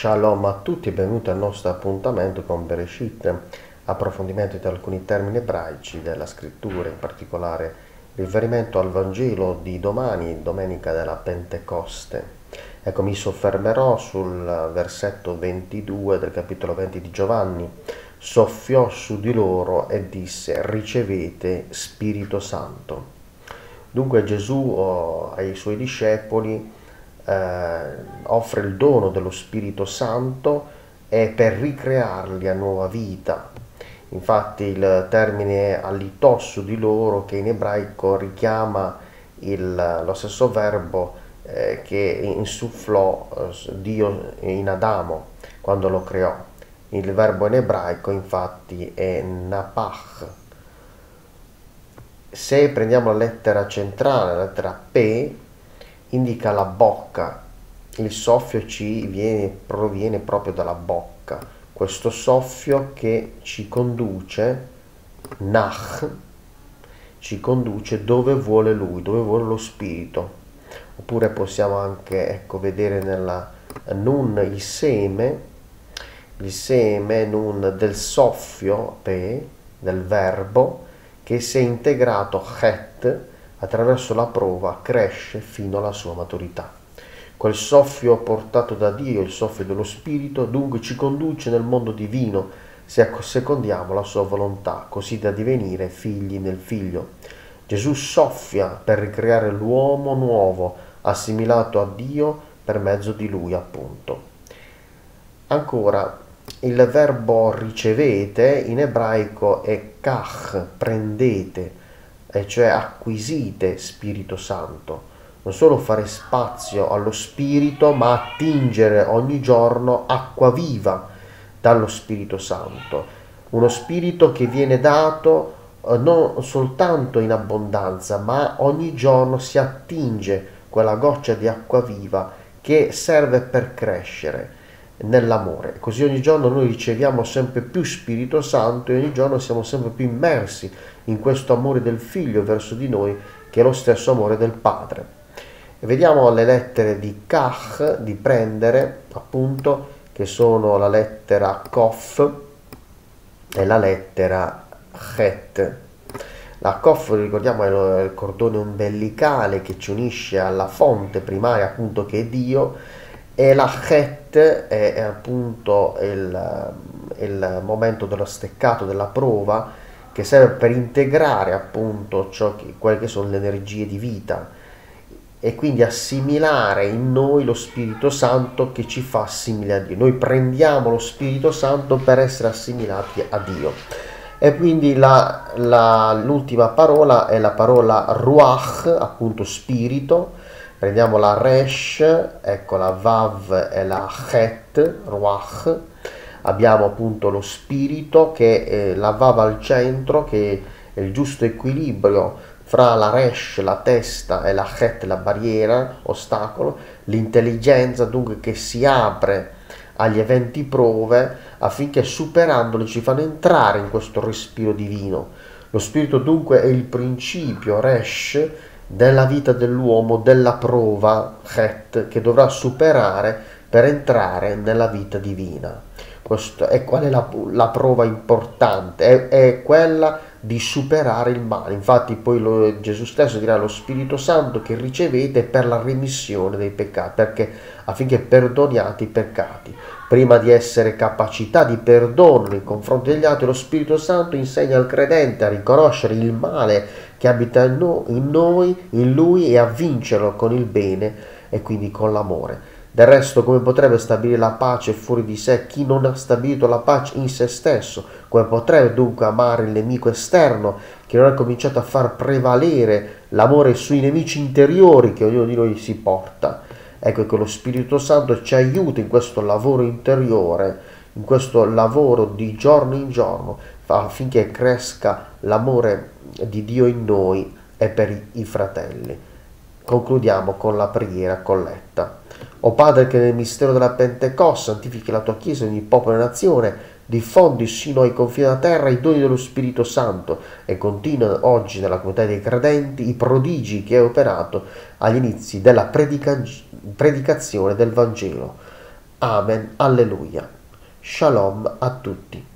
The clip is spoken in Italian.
Shalom a tutti e benvenuti al nostro appuntamento con Bereshit, approfondimento di alcuni termini ebraici della scrittura, in particolare riferimento al Vangelo di domani, domenica della Pentecoste. Ecco, mi soffermerò sul versetto 22 del capitolo 20 di Giovanni. Soffiò su di loro e disse: ricevete Spirito Santo. Dunque Gesù ai suoi discepoli offre il dono dello Spirito Santo e per ricrearli a nuova vita. Infatti il termine alitò su di loro, che in ebraico richiama lo stesso verbo che insufflò Dio in Adamo quando lo creò. Il verbo in ebraico infatti è napach. Se prendiamo la lettera centrale, la lettera P, indica la bocca. Il soffio proviene proprio dalla bocca. Questo soffio che ci conduce, nach, ci conduce dove vuole lui, dove vuole lo spirito. Oppure possiamo anche vedere nella nun il seme nun del soffio, pe, del verbo, che si è integrato het, attraverso la prova cresce fino alla sua maturità. Quel soffio portato da Dio, il soffio dello Spirito, dunque ci conduce nel mondo divino se secondiamo la sua volontà, così da divenire figli nel Figlio. Gesù soffia per ricreare l'uomo nuovo, assimilato a Dio per mezzo di Lui, appunto. Ancora, il verbo ricevete in ebraico è kach, prendete, cioè acquisite Spirito Santo. Non solo fare spazio allo Spirito, ma attingere ogni giorno acqua viva dallo Spirito Santo. Uno Spirito che viene dato non soltanto in abbondanza, ma ogni giorno si attinge quella goccia di acqua viva che serve per crescere nell'amore. Così ogni giorno noi riceviamo sempre più Spirito Santo e ogni giorno siamo sempre più immersi in questo amore del Figlio verso di noi, che è lo stesso amore del Padre. E vediamo le lettere di kach, di prendere, appunto, che sono la lettera kof e la lettera het. La kof, ricordiamo, è il cordone ombelicale che ci unisce alla fonte primaria, appunto, che è Dio, e la het è appunto il momento dello steccato, della prova, che serve per integrare appunto quelle che sono le energie di vita e quindi assimilare in noi lo Spirito Santo che ci fa simili a Dio. Noi prendiamo lo Spirito Santo per essere assimilati a Dio. E quindi l'ultima parola è la parola ruach, appunto spirito. Prendiamo la resh, ecco la vav e la het, ruach. Abbiamo appunto lo spirito, che è la vav al centro, che è il giusto equilibrio fra la resh, la testa, e la het, la barriera, ostacolo, l'intelligenza dunque che si apre agli eventi prove affinché superandoli ci fanno entrare in questo respiro divino. Lo spirito dunque è il principio, resh, della vita dell'uomo, della prova, het, che dovrà superare per entrare nella vita divina. E qual è la prova importante? È quella di superare il male. Infatti poi Gesù stesso dirà: lo Spirito Santo che ricevete per la remissione dei peccati, perché affinché perdoniate i peccati. Prima di essere capacità di perdono nei confronti degli altri, lo Spirito Santo insegna al credente a riconoscere il male che abita in noi, in lui, e a vincerlo con il bene e quindi con l'amore. Del resto, come potrebbe stabilire la pace fuori di sé chi non ha stabilito la pace in se stesso? Come potrebbe dunque amare il nemico esterno che non ha cominciato a far prevalere l'amore sui nemici interiori che ognuno di noi si porta? Ecco che lo Spirito Santo ci aiuta in questo lavoro interiore, in questo lavoro di giorno in giorno, affinché cresca l'amore di Dio in noi e per i fratelli. Concludiamo con la preghiera colletta. O Padre, che nel mistero della Pentecoste santifichi la tua Chiesa, ogni popolo e nazione, diffondi sino ai confini della terra i doni dello Spirito Santo e continua oggi nella comunità dei credenti i prodigi che hai operato agli inizi della predicazione del Vangelo. Amen. Alleluia. Shalom a tutti.